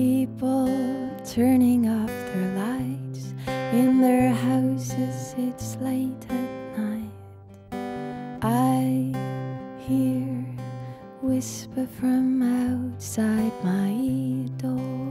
people turning off their lights in their houses. It's late at night. I hear whisper from outside my door.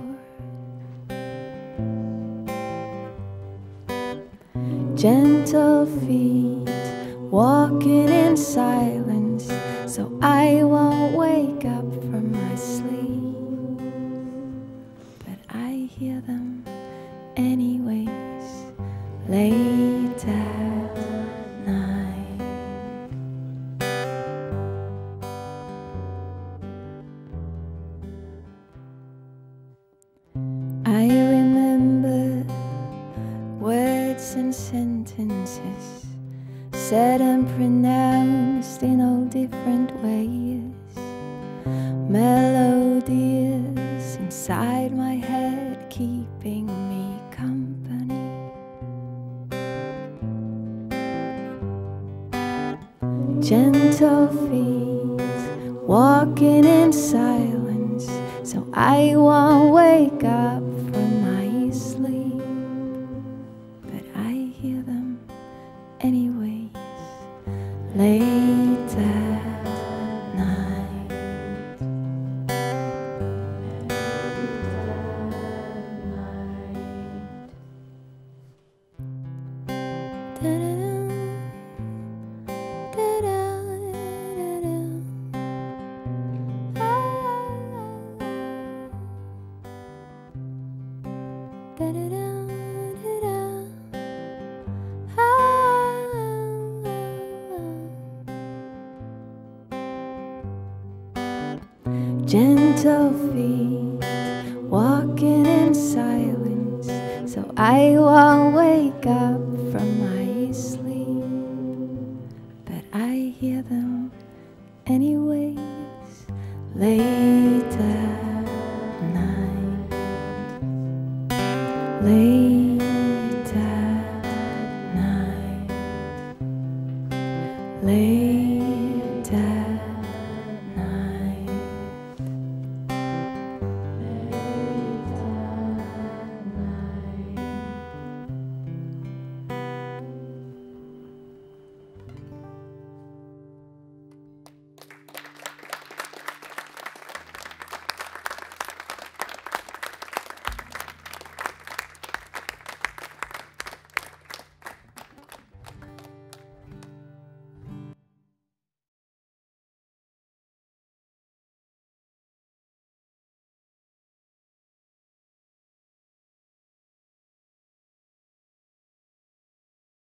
Gentle feet walking in silence, so I won't wake up from my sleep. But I hear them anyways, late at night. I remember words and sentences said and pronounced in all different ways, melodies inside my head keeping me company. Gentle feet walking in silence, so I won't wake up from my sleep. But I hear them anyways, late at night. Gentle feet walking in silence, so I won't wake up from my sleep. But I hear them anyways, late at night. Late